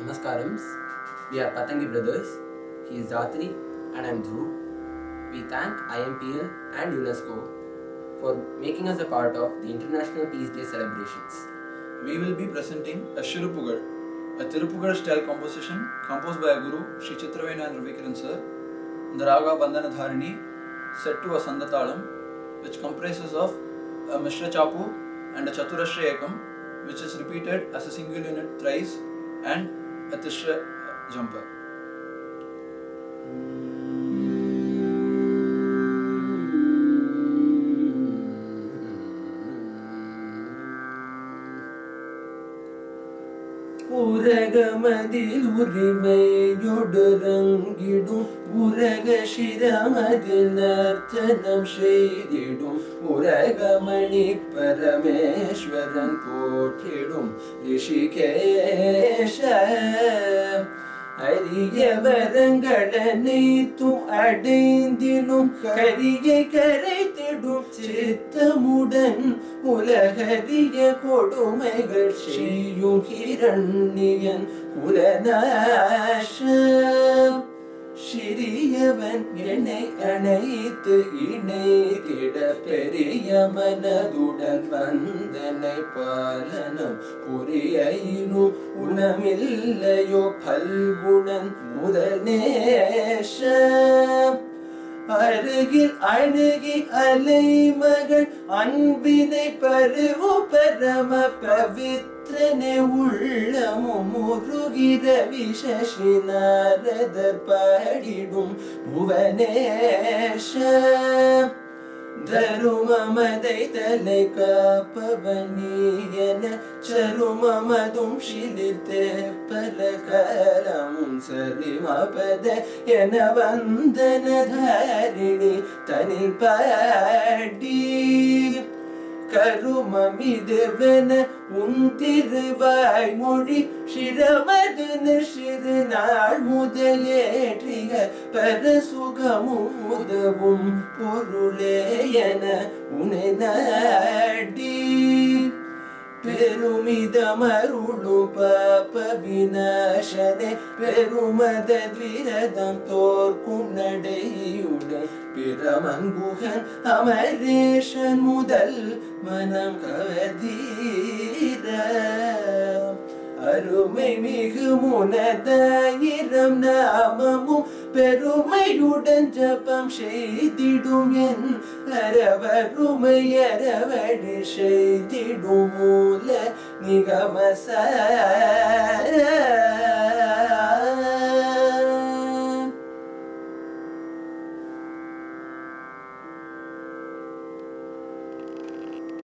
Namaskarams. We are Patangi brothers. He is Dhatri and I am Dhruv. We thank IMPL and UNESCO for making us a part of the International Peace Day celebrations. We will be presenting a Shirupugar, a Tirupugar style composition composed by Guru Sri Chitravena and Ravikiran sir, in the Raga Bandhana Dharini, set to a Sandatalam, which comprises of a Mishra Chapu and a Chaturashra Ekam, which is repeated as a single unit thrice, and a Tishra jumper. உரகமதில் உரிமையொடுரங்கிடும் உரக சிரமதில் நர்த்தனம் செய்திடும் உரகமணி பரமேஸ்வரன் போற்றிடும் ரிஷிகேஷ அரிய வரங்களனைத்தும் அடைந்திடும் கரியை கரைத்திடும் சித்தமுடன் உலகறிய கொடுமைகள் செய்யும் ஹிரண்யன் குலநாசம் சிறியவன் என்னை அணைத்து இணைத்திட பெரிய மனதுடன் வந்தனை பாலனம் புரியையினும் உணமில்லையோ பல்குணன் முதல் நேசம் அருகில் அணுகி அலைமகள் அன்பினை பருவு பரம பவித்ரனே உள்ளமும் முருகிற விசசி நாரதர் பாடிடும் புவனேஷம் தருமமதை தலை காப்பவனியன சருமமதும் சிலித்தே பல காலமும் சரிமபத என வந்தனதாரிணி தனில் பாடி கருமமிதுவென உன் திருவாய் மொழி சிரமது சிறு நாள் முதலேற்றிய பரசுகமும் உதவும் பொருளே என உனை நாடி பெருமிதமருளும் பாப விநாசனே பெருமத விரதம் தோற்கும் நடையுடன் பிரமங்குகன் அமரேஷன் முதல் மனம் கவதீர அருமை மிகு முனதாயிரம் நாமமும் பெருமையுடன் ஜபம் செய்திடும் என் அரவருமை அரவழி செய்திடும் மூல நிகமசார